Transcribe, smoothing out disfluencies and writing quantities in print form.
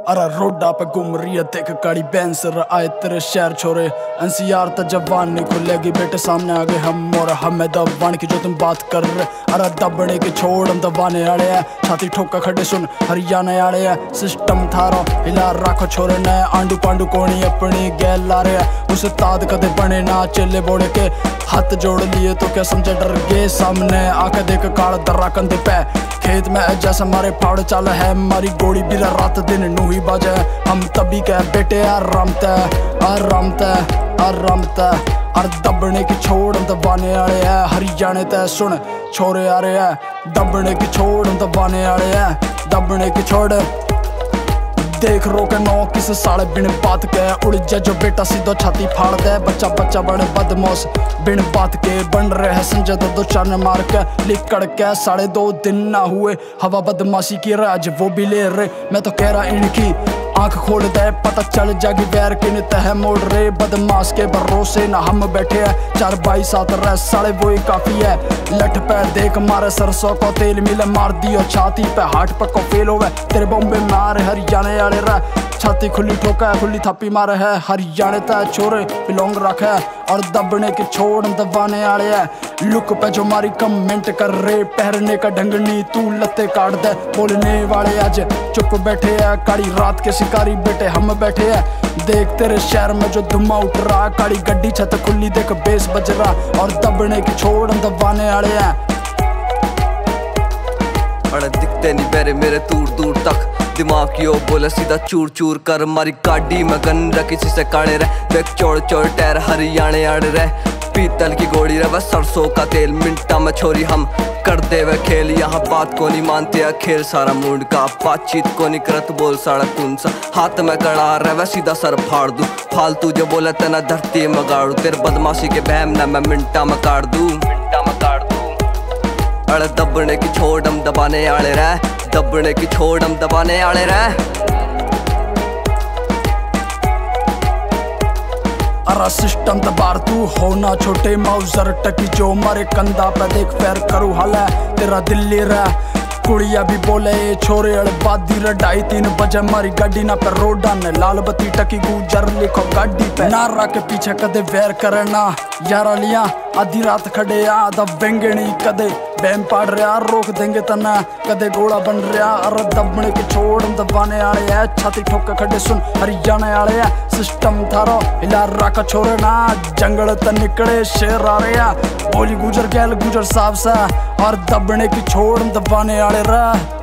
अरे रोडा पे घूम रही है देख गाड़ी बैंसर आए तेरे शहर छोरे एनसीआर तो जवान नहीं खुलेगी बेटे सामने आ गए हम और हमें दबान की जो तुम बात कर रहे। अरे दबने की छोड़ हम दबाने आड़े है छाती ठोका खड़े सुन हरियाणा आड़े है सिस्टम थारो हिला रखो छोरे नए आंडू पांडू कोनी अपनी गैल ला रहे है उसे ताद कदे बने ना चेले बोड़े के हाथ जोड़ लिए तो क्या समझे डर गए सामने आके देख काल दर्रा कंधे पे खेत में जैसे हमारे फाड़ चाल है हमारी गोली भी रात दिन नू ही बाजे हम तभी कह बेटे आरामते आरामते आरामते और दबने की छोड़ हम दबाने आड़े है हरियाणे ते सुन छोरे आ रहे है दबने की छोड़ हम दबाने आड़े है दबने की छोड़ देख रोके नौ किस साले बिन बात के उड़ जा जो बेटा सीधो छाती फाड़ दे बच्चा बच्चा बड़े बदमोश बिन बात के बन रहे हैं संजय दो चार मार के लिकड़ के 2.5 दिन ना हुए हवा बदमाशी की राज वो भी ले रहे मैं तो कह रहा इनकी आंख खोल दे पता चल जागी वैर किन तह मोड़ रहे बदमाश के भरोसे ना हम बैठे हैं 4 बाई 7 रह साले वो ही काफी है लठ पे देख मारे सरसों को तेल मिले मार दियो छाती पे हार्ट पे को फेल हो गए तेरे बॉम्बे मारे हरियाणे वाले रह छाती खुली ठोका है खुली थापी मारे है हरियाणे तय छोरे बिलोंग रखे और दबने के छोड़ दबाने आड़े है लुक पे जो मारी कमेंट कर रहे पहरने का ढंग नहीं तू लत्ते काट दे बोलने वाले आज चुप बैठे है काली रात के शिकारी बेटे हम बैठे है देख तेरे शहर में जो धुआं उठ रहा काली गड्डी छत खुली देख बेस बज रहा और दबने की छोड़ दबाने आड़े है अरे दिखते नहीं बेरे मेरे दूर दूर तक दिमाग की ओर बोले सीधा चूर चूर कर मारी गाड़ी में गन किसी से काड़े रह देख चोर चोर टैर हरियाणे आड़े रह पीतल की गोली रह सरसों का तेल मिनटा में छोरी हम कर दे वे खेल यहाँ बात को नहीं मानते है खेल सारा मूड का बातचीत को नहीं करत बोल सारा कौन सा हाथ में कड़ा रह सीधा सर फाड़ दूं फालतू जो बोले तना धरती में गाड़ू तेरे बदमाशी के बहम ना मैं मिनटा में काट दूं अरे दबने की छोड़ हम दबाने आड़े रह दबने की छोड़ हम दबाने आड़े रह अरे सिस्टम दबार तू होना छोटे माउजर टकी जो मारे कंधा पे देख पैर करू हाल है तेरा दिल्ली रह कुड़िया भी बोले छोरे अड़ बादी रे 2:30 बजे मारी गाड़ी ना पे रोडा ने लाल बत्ती टकी गुजर लिखो गाड़ी पे नारा के पीछे कदे वैर करना यारा लिया आधी रात खड़े आधा बेंगणी कदे बैम पाड़ रहा रोक देंगे तना कदे गोला बन रहा अरे दबने के छोड़ दबाने आड़े है छाती ठोक खड़े सुन हरियाणा आड़े है सिस्टम थारो हिला रखा छोरे ना जंगल त निकले शेर आ रहे है बोली गुजर गैल गुजर साहब सा और दबने की छोड़ दबाने आड़े रहा